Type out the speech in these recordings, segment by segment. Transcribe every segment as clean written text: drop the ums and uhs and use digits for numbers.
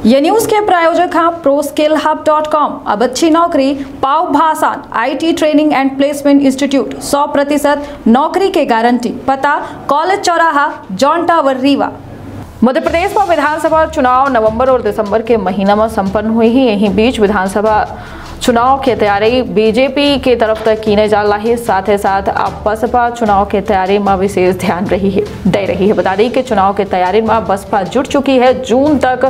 ये न्यूज के प्रायोजक हैं ProSkillHub.com। अब अच्छी नौकरी पाओ भाषा IT training and placement institute 100% नौकरी के गारंटी। पता कॉलेज चौराहा, जॉन टावर, रीवा। मध्य प्रदेश में विधानसभा चुनाव नवंबर और दिसंबर के महीना में संपन्न हुई है। यही बीच विधानसभा चुनाव की तैयारी बीजेपी के तरफ तक की जा रही है। साथ ही साथ अब बसपा चुनाव की तैयारी में विशेष ध्यान दे रही है। बता दें कि चुनाव की तैयारी में बसपा जुट चुकी है। जून तक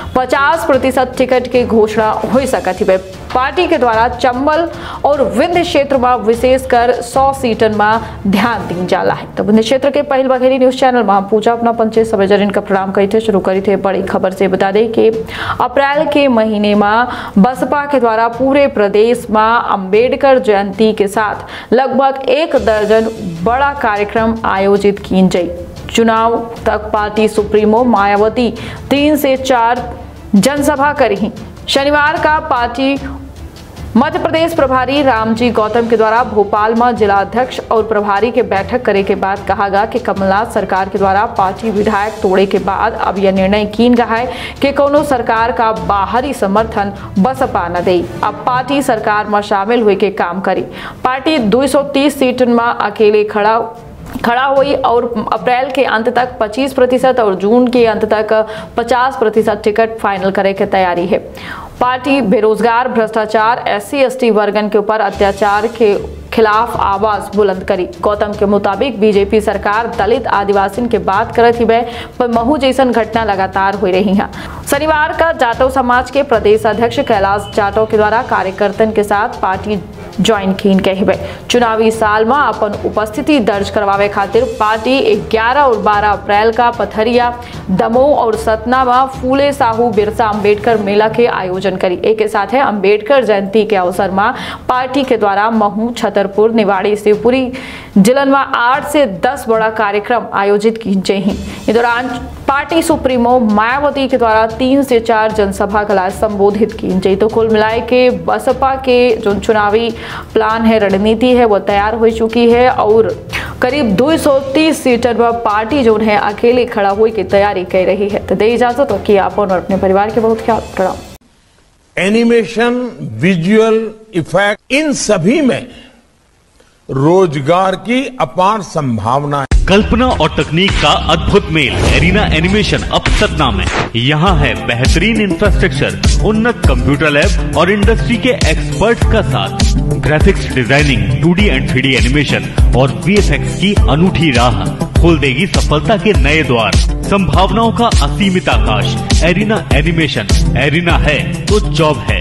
50% टिकट की घोषणा हो सकती है। पार्टी के द्वारा चंबल और विंध्य क्षेत्र में विशेषकर 100 सीटन में ध्यान दी जा रहा है। तो विंध्य क्षेत्र के पहल बघेरी न्यूज चैनल में पूजा अपना पंचे सभी जन का प्रणाम करी थे। शुरू करी थे बड़ी खबर से। बता दें कि अप्रैल के महीने में बसपा के द्वारा पूरे प्रदेश में अंबेडकर जयंती के साथ लगभग 1 दर्जन बड़ा कार्यक्रम आयोजित की गई। चुनाव तक पार्टी सुप्रीमो मायावती 3 से 4 जनसभा करी। शनिवार का पार्टी मध्य प्रदेश प्रभारी रामजी गौतम के द्वारा भोपाल में जिला अध्यक्ष और प्रभारी के बैठक करे के बाद कहा गया कि कमलनाथ सरकार के द्वारा पार्टी विधायक तोड़े के बाद अब यह निर्णय किन गया है कि कोनो सरकार का बाहरी समर्थन बसपा न दे। अब पार्टी सरकार में शामिल हुए के काम करी। पार्टी 230 सीट में अकेले खड़ा हुई और अप्रैल के अंत तक 25% और जून के अंत तक 50% टिकट फाइनल करे की तैयारी है। पार्टी बेरोजगार, भ्रष्टाचार, SC/ST वर्गन के ऊपर अत्याचार के खिलाफ आवाज बुलंद करी। गौतम के मुताबिक बीजेपी सरकार दलित आदिवासी के बात करत ही पर महू जैसन घटना लगातार हो रही है। शनिवार का जाटव समाज के प्रदेश अध्यक्ष कैलाश जाटव के द्वारा कार्यकर्तन के साथ पार्टी ज्वाइन कीन कहे। चुनावी साल में अपन उपस्थिति दर्ज करवावे खातिर पार्टी 11 और 12 अप्रैल का पथरिया, दमोह और सतना में फूले साहू बिरसा अम्बेडकर मेला के आयोजन करी। एक साथ है अम्बेडकर जयंती के अवसर में पार्टी के द्वारा महू, छतरपुर, निवाड़ी, शिवपुरी जिलन में 8 से 10 बड़ा कार्यक्रम आयोजित की गई। इस दौरान पार्टी सुप्रीमो मायावती के द्वारा 3 से 4 जनसभा का संबोधित की गई। तो कुल मिलाए के बसपा के जो चुनावी प्लान है, रणनीति है, वो तैयार हो चुकी है और करीब 230 सीटर पर पार्टी जो है अकेले खड़ा हुई की तैयारी कर रही है। तो दे इजाजत कि आप और अपने परिवार के बहुत ख्याल रखना। एनिमेशन, विजुअल इफेक्ट, इन सभी में रोजगार की अपार संभावना है। कल्पना और तकनीक का अद्भुत मेल एरिना एनिमेशन अब सतना में। यहाँ है बेहतरीन इंफ्रास्ट्रक्चर, उन्नत कंप्यूटर लैब और इंडस्ट्री के एक्सपर्ट का साथ। Graphics designing, 2D and 3D animation और VFX की अनूठी राह खोल देगी सफलता के नए द्वार। संभावनाओं का असीमित आकाश। एरिना एनिमेशन, एरिना है तो जॉब है।